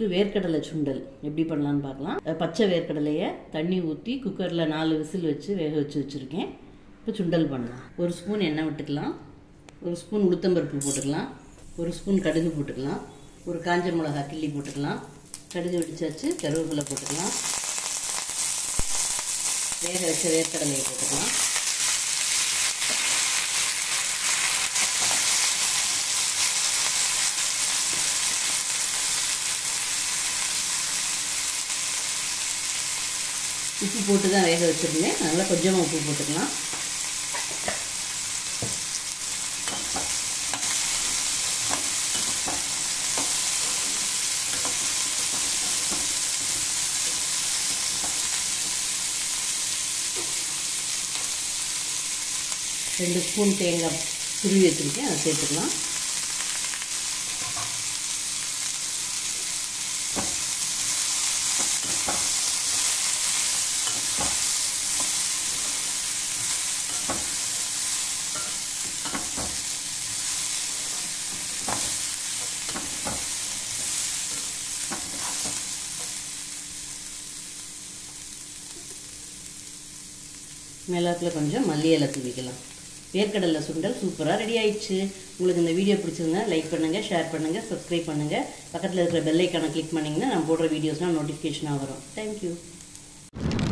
வேர்க்கடலை சுண்டல் எப்படி பண்ணலான்னு பார்க்கலாம். பச்சை வேர்க்கடலையை தண்ணி ஊற்றி குக்கரில் 4 விசில் வச்சு வேக வச்சு வச்சுருக்கேன். இப்போ சுண்டல் பண்ணலாம். 1 ஸ்பூன் எண்ணெய் விட்டுக்கலாம். 1 ஸ்பூன் உளுத்தம்பருப்பு போட்டுக்கலாம். 1 ஸ்பூன் கடுகு போட்டுக்கலாம். ஒரு காஞ்ச மிளகா கிள்ளி போட்டுக்கலாம். கடுகு வெடிச்சாச்சு. கருவேப்பிலை போட்டுக்கலாம். வேக வச்ச வேர்க்கடலையை போட்டுக்கலாம். உப்பு போட்டு தான் வேக வச்சுருந்தேன். நல்லா கொஞ்சமாக உப்பு போட்டுக்கலாம். ரெண்டு ஸ்பூன் தேங்காய் துருவி வச்சுருக்கேன், அதை சேர்த்துக்கலாம். மிளகாத்தில் கொஞ்சம் மல்லி இலை தூவிக்கலாம். வேர்க்கடலை சுண்டல் சூப்பராக ரெடி ஆயிடுச்சு. உங்களுக்கு இந்த வீடியோ பிடிச்சிருந்தா லைக் பண்ணுங்கள், ஷேர் பண்ணுங்கள், சப்ஸ்கிரைப் பண்ணுங்கள். பக்கத்தில் இருக்கிற பெல் ஐக்கானை கிளிக் பண்ணிங்கன்னா நான் போடுற வீடியோஸ்லாம் நோட்டிஃபிகேஷனாக வரும். தேங்க்யூ.